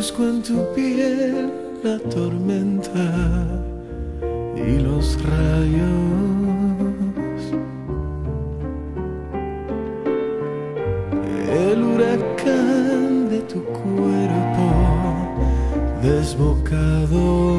Busco en tu piel la tormenta y los rayos, el huracán de tu cuerpo desbocado.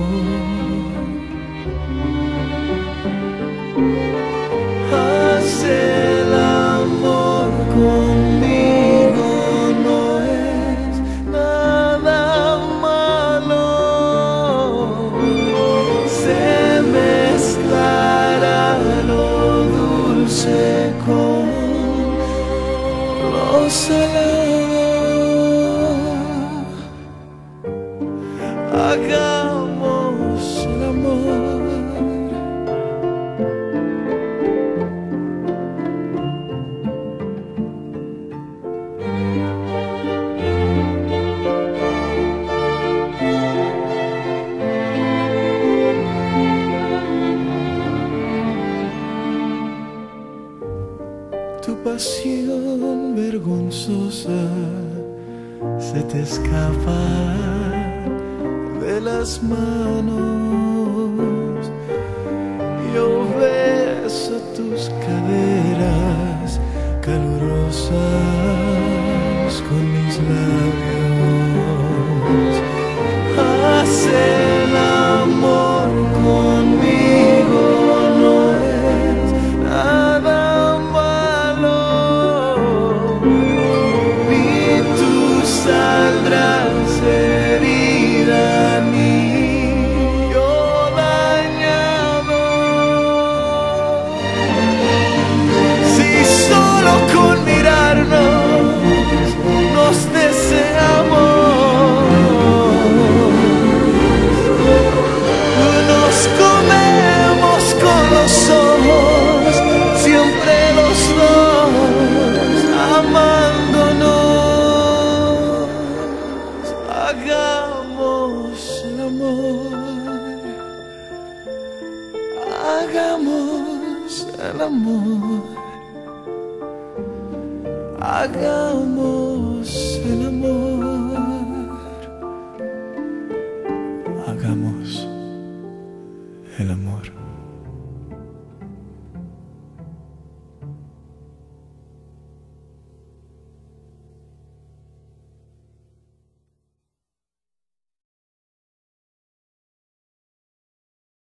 Haz el amor conmigo, no es nada malo. Se mezclará lo dulce con lo salado. Hagamos el amor. Tu pasión vergonzosa se te escapa de las manos. Yo beso tus caderas calurosas con mis labios. Haz el amor conmigo, no es nada malo. Ni tú saldrás herida, ni yo dañado. Si solo con mirarnos nos deseamos, nos comemos con los ojos, siempre los dos amándonos. Hagamos el amor, hagamos el amor, hagamos el amor, hagamos el amor.